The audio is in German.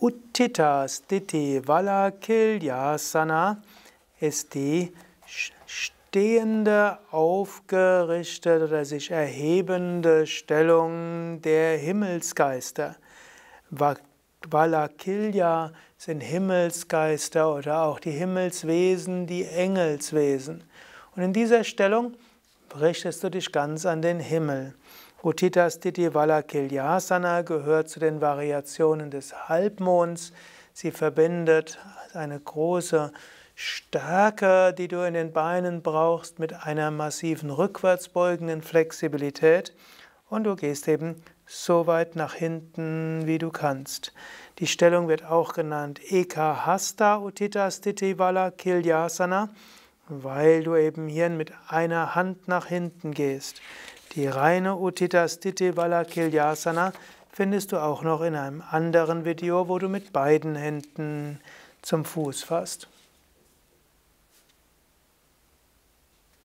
Utthita Sthiti Valakilyasana ist die stehende, aufgerichtete oder sich erhebende Stellung der Himmelsgeister. Valakilya sind Himmelsgeister oder auch die Himmelswesen, die Engelswesen. Und in dieser Stellung richtest du dich ganz an den Himmel. Utthita Sthiti Valakilyasana gehört zu den Variationen des Halbmonds. Sie verbindet eine große Stärke, die du in den Beinen brauchst, mit einer massiven rückwärtsbeugenden Flexibilität. Und du gehst eben so weit nach hinten, wie du kannst. Die Stellung wird auch genannt Ekahasta Utthita Sthiti Valakilyasana, weil du eben hier mit einer Hand nach hinten gehst. Die reine Utthita Sthiti Valakilyasana findest du auch noch in einem anderen Video, wo du mit beiden Händen zum Fuß fasst.